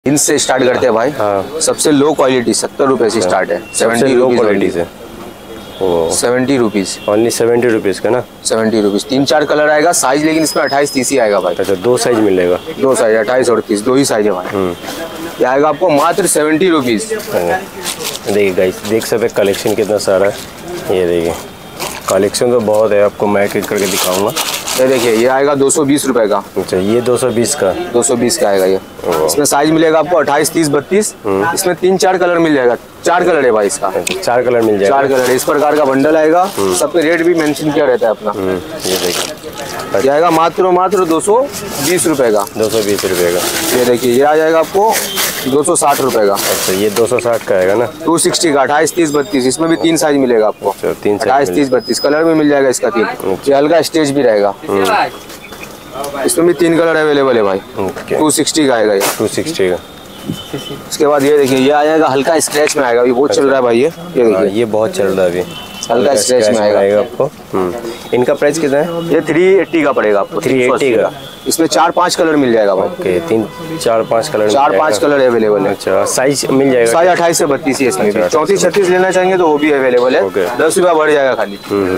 इनसे स्टार्ट करते हैं भाई। हाँ। सबसे लो क्वालिटी 70 रुपए से स्टार्ट है। 70 लो क्वालिटी से 70 रुपीज ओनली 70 रुपीज़ का ना। 70 रुपीज। 3-4 कलर आएगा साइज, लेकिन इसमें 28-30 ही आएगा भाई। अच्छा, दो साइज मिलेगा। दो साइज 28 और 30 दो ही साइज है भाई। ये आएगा आपको मात्र 70 रुपीज। देखिए गाइस, देख सकते कलेक्शन कितना सारा है। ये देखिए कलेक्शन तो बहुत है, आपको मैं एक करके दिखाऊंगा। ये देखिए ये आएगा 220 रुपए का। अच्छा, ये 220 का 220 का आएगा ये। इसमें साइज मिलेगा आपको 28, 30, 32। इसमें 3-4 कलर मिल जाएगा। 4 कलर है भाई इसका। 4 कलर मिल जाएगा। 4 कलर है। इस प्रकार का बंडल आएगा। सब पे रेट भी मेंशन किया रहता है अपना। ये देखिए ये आएगा मात्र 220 रुपए का। 220 रुपये का। ये देखिए ये आ जाएगा आपको 260 रुपए का। अच्छा, ये 260 का आएगा ना। 260 का 28, 30, 32। इसमें भी 3 साइज मिलेगा आपको। अच्छा, 3 साइज 28, 30, 32 कलर में मिल जाएगा इसका 3। ये हल्का स्टेज भी रहेगा। इसमें भी 3 कलर अवेलेबल है भाई। 260 का आएगा ये। 260 का। उसके बाद ये देखिए ये आ जाएगा हल्का स्क्रैच में आएगा। अभी बहुत चल रहा है भाई ये देखिए ये बहुत चल रहा है अभी। हल्का स्क्रैच में आएगा आपको। इनका प्राइस कितना है? ये 380 का पड़ेगा आपको। 380 का। इसमें 4-5 कलर मिल जाएगा भाई। Okay, 3-4-5 colour. 4-5 कलर अवेलेबल है। अच्छा, साइज मिल जाएगा। साइज 28 से 32 है इसमें भी। 34-36 लेना चाहेंगे तो वो भी अवेलेबल है। 10 रुपया बढ़ जाएगा खाली।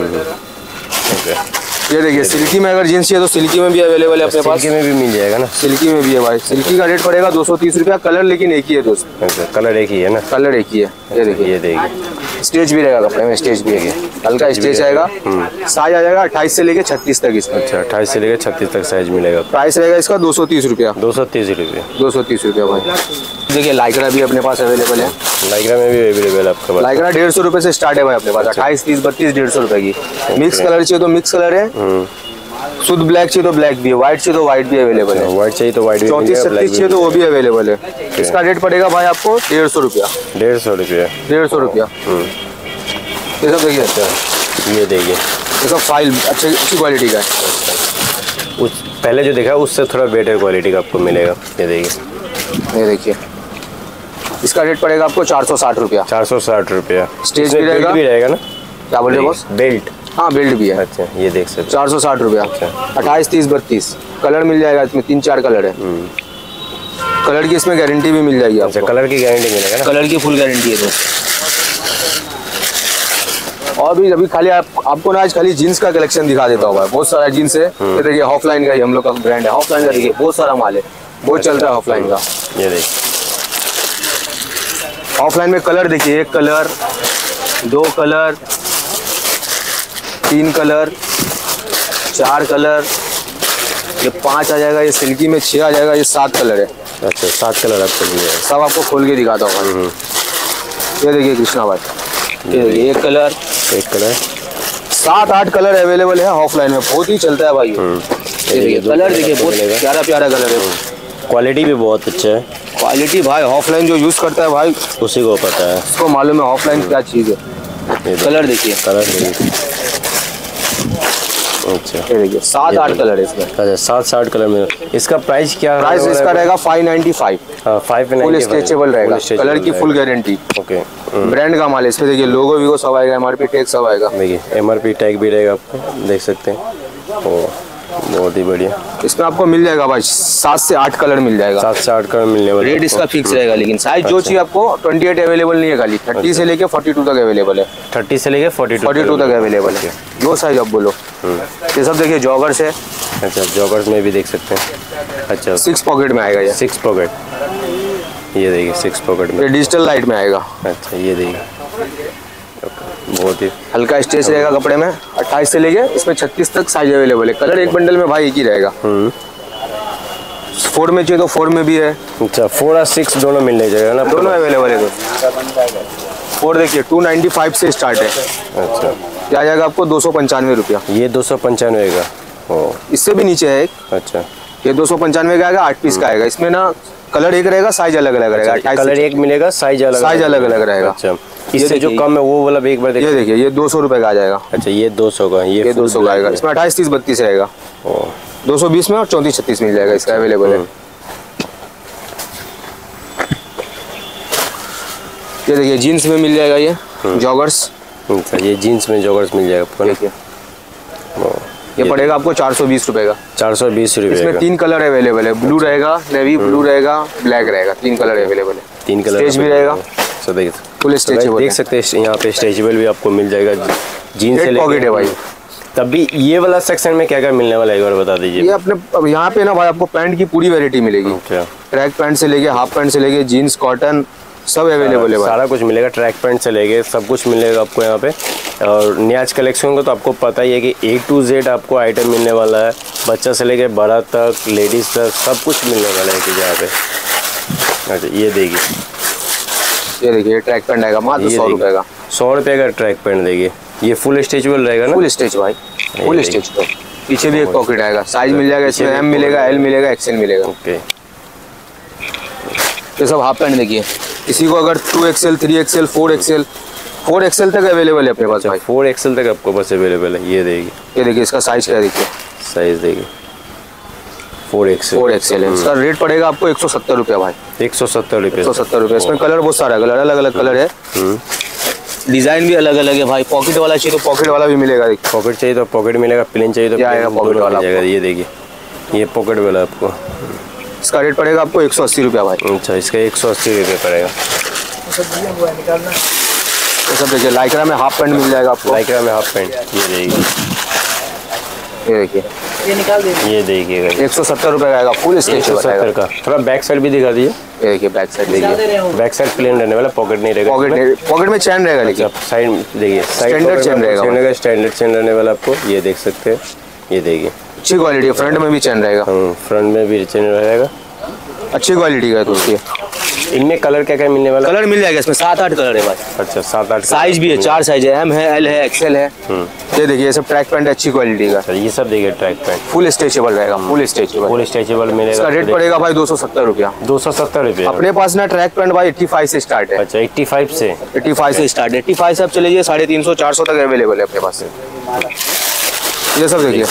ये देखिए सिल्की में अगर जींस चाहिए तो सिल्की में भी अवेलेबल है अपने पास। सिल्की में भी मिल जाएगा ना। सिल्की में भी है भाई। सिल्की का रेट पड़ेगा 230 रुपया। कलर लेकिन एक ही है दोस्त। अच्छा, कलर एक ही है ना। कलर एक ही है। ये देखिए ये देखिए स्टेज भी रहेगा कपड़े में। स्टेज भी है हल्का स्टेज आएगा। साइज आ जाएगा 28 से लेके 36 तक इसमें। अच्छा, 28 से लेकर 36 तक साइज मिलेगा। प्राइस रहेगा इसका 230 रुपया। 230 रुपये। 230 रुपया भाई। देखिए लाइक्रा भी अपने पास अवेलेबल है। लाइक्रा में भी अवेलेबल है आपके पास। लाइक्रा 150 रुपये से स्टार्ट है भाई अपने पास। 28, 30, 32 150 रुपये की। मिक्स कलर चाहिए तो मिक्स कलर है। शुद्ध ब्लैक चाहिए तो ब्लैक भी है। व्हाइट चाहिए तो व्हाइट भी अवेलेबल है। व्हाइट चाहिए तो व्हाइट भी। 34-36 चाहिए तो वो भी अवेलेबल है। इसका रेट पड़ेगा भाई आपको 150 रुपया। 150 रुपये। 150 रुपया। ये सब देखिए। अच्छा, ये देखिए ये सब फाइल अच्छी क्वालिटी का है। उस पहले जो देखा उससे थोड़ा बेटर क्वालिटी का आपको मिलेगा। ये देखिए ये देखिए इसका रेट पड़ेगा आपको 460 रुपया। 460 रुपया। स्टेज भी रहेगा ना। क्या बोल रहे हो बॉस? बेल्ट। हाँ बेल्ट भी है। अच्छा, ये देख सकते 460 रुपया। 28, 30, 32 कलर मिल जाएगा। इसमें 3-4 कलर है। कलर की इसमें गारंटी भी मिल जाएगी आपको। कलर की गारंटी मिलेगा ना। कलर की फुल गारंटी है दोस्त। और भी अभी खाली आपको ना आज खाली जीन्स का कलेक्शन दिखा देता हूँ। बहुत सारा जीन्स है। ये देखिए ऑफलाइन का ही हम लोग का ब्रांड है। ऑफलाइन का देखिए बहुत सारा माल है। बहुत चल रहा है ऑफलाइन का। ये देखिए ऑफलाइन में कलर देखिए 1 कलर 2 कलर 3 कलर 4 कलर। ये 5 आ जाएगा। ये सिल्की में 6 आ जाएगा। ये 7 कलर है। अच्छा, 7 कलर आपको मिल जाएगा। सब आपको खोल के दिखाता हूँ। ये देखिए कृष्णा भाई। ये देखिए 1 कलर 7-8 कलर अवेलेबल है ऑफलाइन में। बहुत ही चलता है भाई। ये देखिए कलर देखिए बहुत प्यारा प्यारा कलर है। क्वालिटी भी बहुत अच्छा है। क्वालिटी भाई ऑफलाइन जो यूज करता है भाई उसी को पता है। उसको मालूम है ऑफलाइन क्या चीज है। कलर देखिए अच्छा, ये देखिए 7-8 कलर है इसमें। अच्छा, 7-8 कलर में। इसका प्राइस क्या? प्राइस इसका रहेगा 595। हाँ, 595। फुल स्ट्रेचेबल रहेगा। कलर की फुल गारंटी। ओके, ब्रांड का माल है। इसमें देखिए लोगो वीगो सब आएगा। MRP टैग सब आएगा। देखिए MRP टैग भी रहेगा आपको। देख सकते हैं। ओ बहुत ही बढ़िया। इसमें आपको मिल जाएगा भाई 7 से 8 कलर मिल जाएगा। 7 से 8 कलर मिलने वाला। रेट इसका फिक्स रहेगा। लेकिन साइज जो चाहिए आपको 28 अवेलेबल नहीं है। खाली 30 से लेके 42 तक अवेलेबल है। 30 से लेके 42 तक अवेलेबल है। जो साइज आप बोलो। ये सब देखिए जॉगर्स है। अच्छा, जॉगर्स में भी देख सकते हैं। अच्छा, 6 पॉकेट में आएगा ये। 6 पॉकेट। ये देखिए 6 पॉकेट में। ये डिजिटल लाइट में आएगा। अच्छा, ये देखिए बहुत ही हल्का स्ट्रेच रहेगा कपड़े में। 28 से लेके इसमें 36 तक साइज अवेलेबल है। कलर एक बंडल में भाई एक ही रहेगा। 4 में चाहिए तो 4 में भी है। अच्छा, 4 और 6 दोनों मिल जाएगा ना। दोनों अवेलेबल है दोस्तों। 4 देखिए 295 से स्टार्ट है। अच्छा, क्या आ जाएगा आपको 295 रुपया। ये 295 का। ओ, इससे भी नीचे है एक। अच्छा, ये 295 का आएगा। 8 पीस का आएगा। इसमें ना कलर एक रहेगा। साइज अलग अलग रहेगा। कलर एक मिलेगा। साइज अलग अलग रहेगा। अच्छा, इससे जो कम है वो वाला एक बार ये देखिए ये 200 रुपए का आ जाएगा। अच्छा, ये 200 का। ये 200 का आएगा। इसमें 28, 30, 32 रहेगा। 220 में और 34, 36 मिल जाएगा। इसका अवेलेबल है। ये देखिए जीन्स में मिल जाएगा। ये जॉगर्स। अच्छा, ये जीन्स में जॉगर्स मिल जाएगा आपको। देखिए ये पड़ेगा आपको 420 रुपए का। 420 रुपये इसमें 3 कलर अवेलेबल है, ब्लू रहेगा, नेवी ब्लू रहेगा, ब्लैक रहेगा, 3 कलर अवेलेबल है। 3 कलर स्ट्रेच भी रहेगा, सो देखिए फुल स्ट्रेचेबल देख सकते हैं यहाँ पे स्ट्रेचेबल भी आपको मिल जाएगा। जीन्स से पॉकेट है भाई। तब भी ये वाला सेक्शन में क्या क्या मिलने वाला है एक बार बता दीजिए। ये अपने अब यहाँ पे ना भाई आपको पैंट की पूरी वैरायटी मिलेगी। अच्छा, ट्रैक पैंट से लेके हाफ पैंट से लेके जीन्स, कॉटन सब अवेलेबल है भाई। सारा कुछ मिलेगा, ट्रैक पैंट से लेके सब कुछ मिलेगा आपको यहाँ पे। और न्याज कलेक्शन को तो आपको पता ही है कि A to Z आपको आइटम मिलने वाला है, बच्चा से लेके बड़ा तक, लेडीज तक सब कुछ मिलने वाला है कि यहाँ पे। अच्छा ये देखिए ट्रैक पैंट आएगा मात्र 100 रुपए का। 100 रुपये का ट्रैक पैंट देखिए। ये फुल स्ट्रेचेबल रहेगा ना? फुल स्ट्रेच भाई, फुल स्ट्रेच। तो पीछे भी एक पॉकेट आएगा, साइज मिल जाएगा इसमें, M मिलेगा, L मिलेगा, XL मिलेगा। ओके, ये सब हाफ पैंट देखिए, किसी को अगर 2XL, 3XL, 4XL तक अवेलेबल है अपने पास भाई। 4XL तक आपको बस अवेलेबल है। ये देखिए इसका साइज क्या देखिए, साइज देखिए 4XL है। इसका रेट पड़ेगा आपको 170 रुपया भाई। 170 रुपये। 170 रुपये। इसमें कलर बहुत सारा कलर, अलग अलग कलर है, डिजाइन भी अलग अलग है भाई। पॉकेट वाला चाहिए तो पॉकेट वाला भी मिलेगा। पॉकेट चाहिए तो पॉकेट मिलेगा, प्लेन चाहिए तो पॉकेट वाला मिलेगा। ये देखिए ये पॉकेट वाला आपको, इसका रेट पड़ेगा आपको 180 रुपया भाई। अच्छा, इसका 180 रुपये पड़ेगा। ये सब देखिए, लाइक्रा में हाफ पैंट मिल जाएगा आपको। लाइक्रा में हाफ पैंट, ये देखिए ये देखिएगा 170 रुपये का आएगा, फुल स्ट्रेच 170 का। थोड़ा बैक साइड भी दिखा दीजिए। ये देखिए बैक साइड देखिए, बैक साइड प्लेन रहने वाला, पॉकेट नहीं रहेगा। पॉकेट में चैन रहेगा, लेकिन साइड देखिए स्टैंडर्ड चैन रहेगा। स्टैंडर्ड चैन रहने वाला आपको, ये देख सकते हैं। ये देखिए अच्छी क्वालिटी, फ्रंट में भी चैन रहेगा। फ्रंट में भी चैन रहेगा, अच्छी क्वालिटी का है। तो उसकी इनमें कलर क्या क्या मिलने वाला? कलर मिल जाएगा इसमें 7-8 कलर है भाई। अच्छा 7-8 साइज भी है, 4 साइज है, M है, L है, XL है। ये देखिए ये सब ट्रैक पैंट अच्छी क्वालिटी का। ये सब देखिए ट्रैक पैंट फुल स्ट्रेचेबल रहेगा, फुल स्ट्रेचेबल मिलेगा। इसका रेट पड़ेगा भाई 270 रुपया। 270 रुपये। अपने पास ना ट्रैक पैंट भाई 85 से स्टार्ट है। अच्छा 85 से 85 से स्टार्ट है। 85 से आप चले जाइए 350-400 तक अवेलेबल है अपने पास से। ये सब देखिए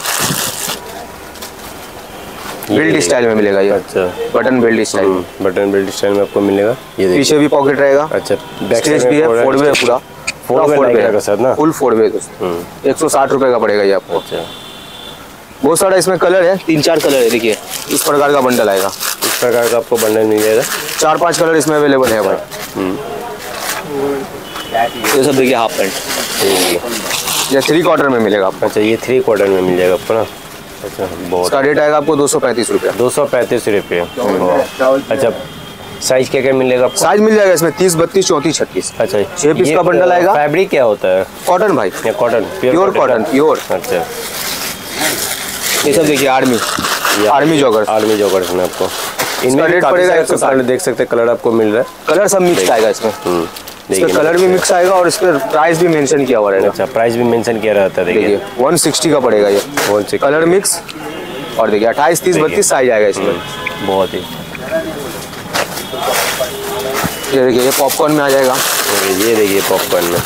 बेल्ट स्टाइल में मिलेगा ये। अच्छा button belt style, button belt style में आपको मिलेगा। ये देखिए पीछे भी पॉकेट रहेगा। अच्छा बैक स्ट्रेच भी है, फोल्ड है पूरा, फोल्ड है साथ ना, फुल फोल्ड है दोस्तों। 160 रुपए का पड़ेगा ये आपको। अच्छा बहुत सारा इसमें कलर है, 3-4 कलर है। देखिए इस प्रकार का बंडल आएगा, इस प्रकार का आपको बंडल मिल जाएगा। 4-5 कलर इसमें अवेलेबल है भाई। ये सब देखिए हाफ पैंट, ये 3 क्वार्टर में मिलेगा आपको। अच्छा ये 3 क्वार्टर में मिल जाएगा आपको ना। अच्छा बहुत। इसका रेट आएगा आपको 235 रुपया। 235 रुपये। अच्छा साइज क्या क्या मिलेगा? साइज मिल जाएगा इसमें 30, 32, 34, 36। अच्छा 6 पीस का बंडल आएगा। फैब्रिक क्या होता है? कॉटन भाई, कॉटन, प्योर कॉटन, प्योर। अच्छा ये सब देखिए आर्मी जॉगर्स में आपको इनमें रेट पड़ेगा 160। देख सकते हैं कलर आपको मिल रहा है, कलर सब मिक्स आएगा इसमें। इसका कलर भी मिक्स आएगा और इस पर प्राइस भी मेंशन किया हुआ रहेगा। अच्छा प्राइस भी मेंशन किया रहता है। देखिए 160 का पड़ेगा ये, 160 कलर मिक्स। और देखिए 28, 30, 32 साइज आएगा इसमें। बहुत ही। ये देखिए ये पॉपकॉर्न में आ जाएगा। ये देखिए पॉपकॉर्न में,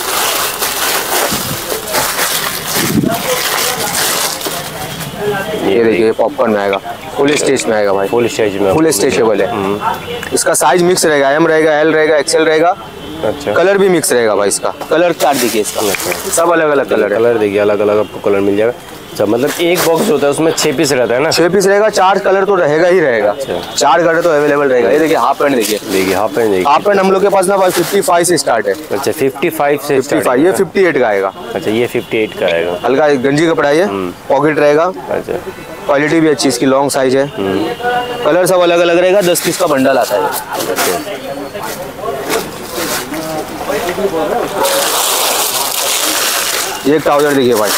ये देखिए पॉपकॉर्न में आएगा, फुल स्टेज में आएगा भाई। फुल स्टेज में, फुल स्ट्रेचेबल है। इसका साइज मिक्स रहेगा, M रहेगा, L रहेगा, XL रहेगा। अच्छा कलर भी मिक्स रहेगा भाई। इसका कलर चार्ट देखिए, इसका सब अलग अलग कलर है। कलर देखिए अलग अलग आपको कलर मिल जाएगा। अच्छा मतलब एक बॉक्स होता है उसमें 6 पीस रहता है ना? 6 पीस रहेगा, 4 कलर तो रहेगा ही रहेगा। 4 कलर तो अवेलेबल रहेगा। ये देखिए हाफ पैंट देखिए, हाफ पैंट देखिए। हाफ पैंट हम लोग के पास ना भाई 55 से स्टार्ट है। अच्छा 55 से 55, ये 58 का आएगा। अच्छा ये 58 का आएगा। हल्का गंजी कपड़ा है, पॉकेट रहेगा। अच्छा क्वालिटी भी अच्छी इसकी, लॉन्ग साइज है। कलर सब अलग अलग रहेगा, 10 पीस का बंडल आता है। ये ट्राउजर देखिए भाई,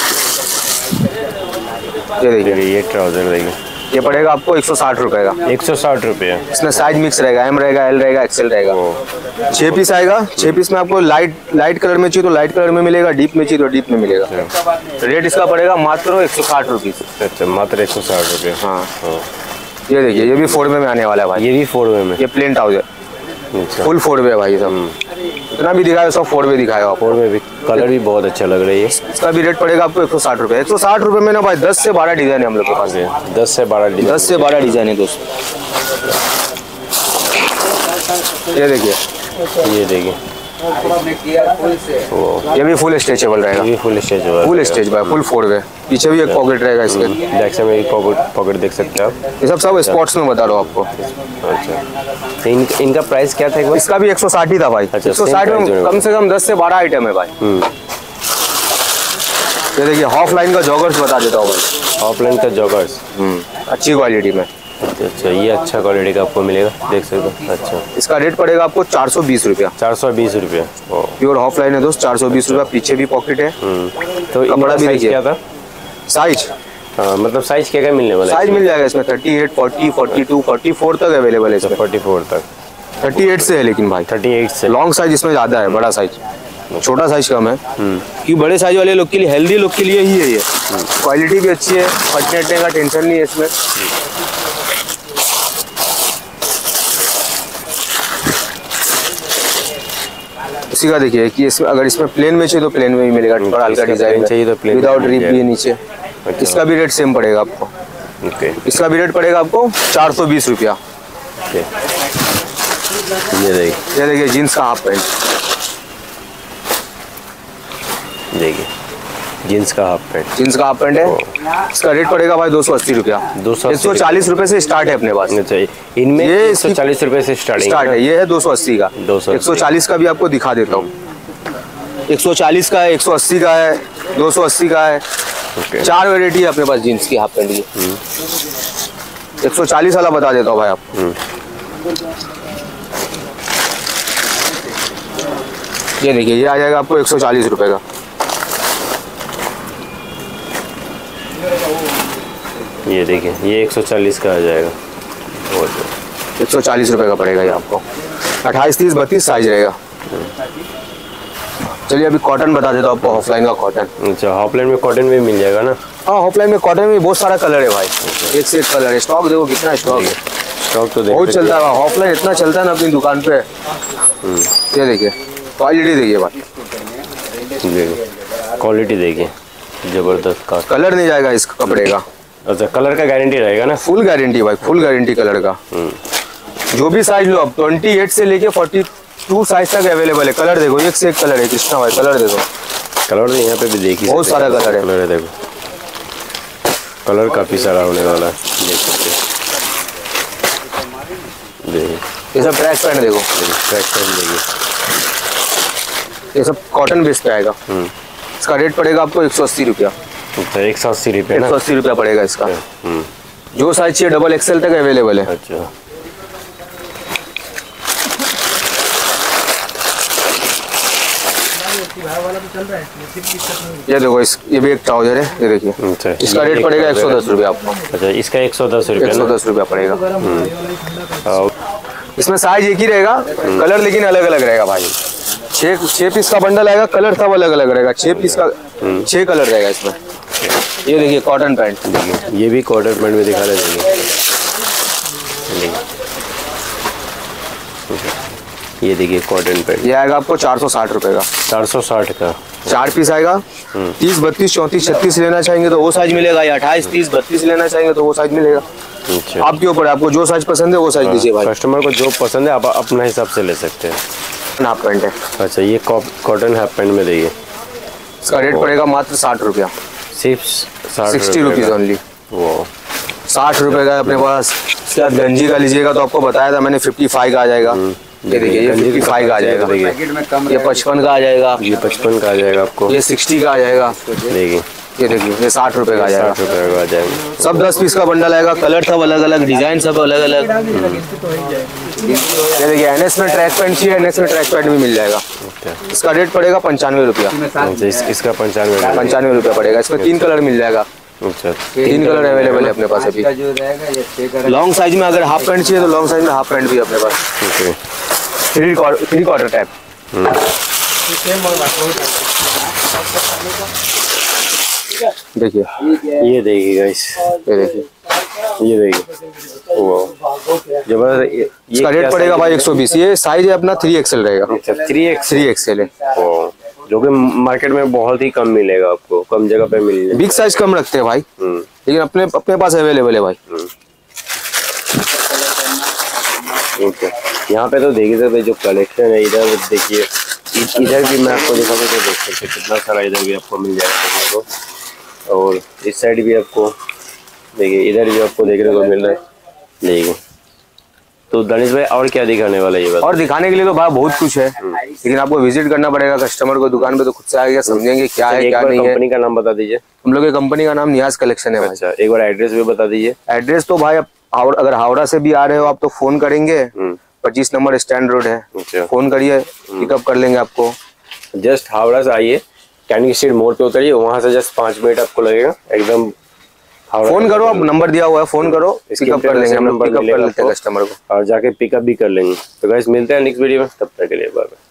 ये देखिए ये ट्राउजर देखिए, ये पड़ेगा आपको 160 रुपए का। 160 रुपये। इसमें साइज मिक्स रहेगा, M रहेगा, L रहेगा, XL रहेगा। 6 पीस आएगा। 6 पीस में आपको लाइट कलर में चाहिए तो लाइट कलर में मिलेगा, डीप में चाहिए तो डीप में मिलेगा। रेट इसका पड़ेगा मात्र 160 रुपीज। अच्छा मात्र 160 रुपये। हाँ ये देखिए ये भी 4 में आने वाला है भाई। ये भी 4 में। ये प्लेन ट्राउजर फुल 4 है भाई। सब इतना भी दिखाया सब 4 में दिखाएगा। 4 में भी कलर भी बहुत अच्छा लग रहा है। इसका भी रेट पड़ेगा आपको 160 रुपये। 160 रुपये में ना भाई 10 से 12 डिजाइन है हम लोग के पास। 10 से 12 डिजाइन, 10 से 12 डिजाइन है दोस्तों। ये देखिए ये भी फुल स्ट्रेचेबल रहेगा, ये भी full stretchable, full stretch by, full 4 way. पीछे भी एक पॉकेट रहेगा इसके, बैक से में पॉकेट देख सकते हैं आप। ये सब स्पोर्ट्स में बता रहा हूँ आपको। अच्छा, तो इनका प्राइस क्या था एक बार? इसका भी 160 ही था भाई। अच्छा, 160 में कम से कम 10 से 12 आइटम है भाई। ये देखिए हाफ लाइन का जॉगर्स बता देता हूँ भाई। हाफ लाइन का जॉगर्स अच्छी क्वालिटी में। अच्छा, ये अच्छा क्वालिटी का आपको मिलेगा, देख सकते हो। अच्छा, इसका रेट पड़ेगा आपको 420 रुपया। 420 रुपया। प्योर हाफ लाइन है दोस्त, 420 रुपया। पीछे भी पॉकेट है। तो कपड़ा भी साइज क्या था? साइज मतलब साइज क्या क्या मिलने वाला है? साइज मिल जाएगा इसमें 38, 40, 42, 44 तक अवेलेबल है इसमें। 44 तक, 38 से है लेकिन भाई, 38 से। लॉन्ग साइज इसमें ज्यादा है, बड़ा साइज, छोटा साइज कम है। क्योंकि बड़े साइज वाले लोग के लिए, हेल्दी लोग के लिए ही है ये। क्वालिटी भी अच्छी है, फटने का टेंशन नहीं है इसमें। इसी का देखिए कि इसमें अगर इसमें प्लेन में चाहिए तो प्लेन में ही मिलेगा, थोड़ा हल्का डिजाइन चाहिए तो प्लेन विदाउट रिप भी है नीचे। इसका भी रेट सेम पड़ेगा आपको। ओके, इसका भी रेट पड़ेगा आपको 420 रुपया। ये देखिए जीन्स का हाफ पैंट, देखिए जीन्स का हाफ पैंट, जीन्स का हाफ पैंट है। इसका रेट पड़ेगा भाई 280 रुपया। 140 रुपए से स्टार्ट है अपने पास। अच्छा, इनमें ये 140 रुपए से स्टार्ट है। ये है 280 का। 140 का भी आपको दिखा देता हूँ। 140 का है, 180 का है, 280 का है। 4 वेराइटी है अपने पास जीन्स की हाफ पैंट की। 140 वाला बता देता हूँ भाई आपको। ये देखिए, ये आ जाएगा आपको 140 रुपए का। ये देखिए, ये 140 का आ जाएगा। 140 रुपए का पड़ेगा ये आपको। 28, 30, 32 साइज रहेगा। चलिए अभी कॉटन बता देता हूँ आपको, ऑफलाइन का कॉटन। अच्छा, ऑफलाइन में कॉटन भी मिल जाएगा ना? हाँ, ऑफलाइन में कॉटन में बहुत सारा कलर है भाई, एक से एक कलर है। स्टॉक देखो कितना स्टॉक है, स्टॉक तो बहुत चलता है। ऑफलाइन इतना चलता है ना अपनी दुकान पे। ये देखिए क्वालिटी देखिए भाई, देखिए क्वालिटी देखिए, जबरदस्त का कलर नहीं जाएगा इस कपड़े का। अच्छा, कलर का गारंटी रहेगा ना? फुल गारंटी भाई, फुल गारंटी कलर का। जो भी साइज लो, अब 28 से लेके 42 साइज तक अवेलेबल है। कलर देखो, एक से एक कलर है कृष्णा भाई, कलर देखो। कलर तो यहाँ पे भी देखिए, बहुत सारा कलर है। देखो, कलर काफी सारा होने वाला है, देख सकते हैं। ये सब ट्रैक पैंट देखो, ट्रैक पैंट देखिए, ये सब कॉटन बेस पे आएगा। इसका रेट पड़ेगा आपको 180 रुपया। 180 रुपये, 180 रुपया पड़ेगा इसका। जो साइज चाहिए डबल एक्सएल तक अवेलेबल है। अच्छा, ये देखो, ये भी एक ट्राउजर है, ये देखिए। इसका रेट पड़ेगा 110 रुपया आपको। अच्छा, इसका 110 रुपया, 110 रुपया पड़ेगा। इसमें साइज एक ही रहेगा, कलर लेकिन अलग अलग रहेगा भाई। 6 पीस का बंडल आएगा, कलर सब अलग अलग रहेगा। 6 पीस का 6 कलर रहेगा इसमें। ये देखिए कॉटन पैंट, ये भी कॉटन पैंट में दिखा रहे हैं। ये देखिए कॉटन पैंट, ये आएगा आपको 460 रुपए का। 460 का 4 पीस आएगा। 30, 32, 34, 36 लेना चाहेंगे तो वो साइज मिलेगा, या 28, 30, 32 लेना चाहेंगे तो वो साइज मिलेगा। अच्छा, आपके ऊपर, आपको जो साइज पसंद है वो साइज लीजिए भाई। कस्टमर को जो पसंद है आप अपना हिसाब से ले सकते हैं। हाफ पैंट है। अच्छा, ये कॉटन हाफ पैंट में देखिए, इसका रेट पड़ेगा मात्र 60 रुपया। सिर्फ 60 रुपीज ओनली। वो 60 रुपए का अपने पास। इसके बाद गंजी का लीजिएगा तो आपको बताया था मैंने 55 का आ जाएगा। ये देखिए, ये 55 का आ जाएगा। ये 55 का आ जाएगा। ये 55 का आ जाएगा आपको। ये 60 का आ जाएगा। देखिए, ये देखिए, ये 60 रुपए का आ जाएगा। 60 रुपये का आ जाएगा। सब 10 पीस का बंडल आएगा। कलर सब अलग अलग, डिजाइन सब अलग अलग। ये देखिए, एनएस में ट्रैक पैंट चाहिए, एनएस में ट्रैक पैंट भी मिल जाएगा। इसका रेट पड़ेगा 95 रुपया। इसका 95 रुपया पड़ेगा। इसमें 3 कलर मिल जाएगा। अच्छा, 3 कलर अवेलेबल है अपने पास अभी। लॉन्ग साइज में अगर हाफ पैंट चाहिए तो लॉन्ग साइज में हाफ पैंट भी अपने पास। 3 क्वार्टर टाइप। देखिए, ये देखिए गाइस, ये देखिए, ये देखिए, जबरदस्त। इसका रेट पड़ेगा भाई 120। ये साइज है अपना 3XL रहेगा। 3XL है, जो कि मार्केट में बहुत ही कम मिलेगा आपको, कम जगह पे मिलेगा। बिग साइज कम रखते हैं भाई, लेकिन अपने पास अवेलेबल है भाई। ओके, यहाँ पे तो देखिए तो जो कलेक्शन है इधर देखिए, इधर भी मैं आपको दिखा दूँ तो देख सकते कितना सारा इधर भी आपको मिल जाएगा देखने को। और इस साइड भी आपको देखिए, इधर भी आपको देखने को मिल रहा है। देखिए तो दानिश भाई और क्या दिखाने वाला है ये बात? और दिखाने के लिए तो भाई बहुत कुछ है, लेकिन आपको विजिट करना पड़ेगा कस्टमर को दुकान पे, तो खुद से आएगा समझेंगे क्या है क्या नहीं है। कंपनी का नाम बता दीजिए। हम लोग की कंपनी का नाम नियाज कलेक्शन है भाई। अच्छा, एक बार एड्रेस भी बता दीजिए। एड्रेस तो भाई अगर हावड़ा से भी आ रहे हो आप तो फोन करेंगे, 25 नंबर स्टैंड रोड है, फोन करिए पिकअप कर लेंगे आपको। जस्ट हावड़ा से आइए, कैनिंग स्ट्रीट मोड़ पे उतरिए, वहां से जस्ट 5 मिनट आपको लगेगा एकदम। फोन करो, आप नंबर दिया हुआ है, फोन करो, पिकअप कर लेंगे, हम पिकअप कर लेते हैं कस्टमर को और जाके पिकअप भी कर लेंगे। तो गाइस मिलते हैं नेक्स्ट वीडियो में, तब तक के लिए बाय बाय।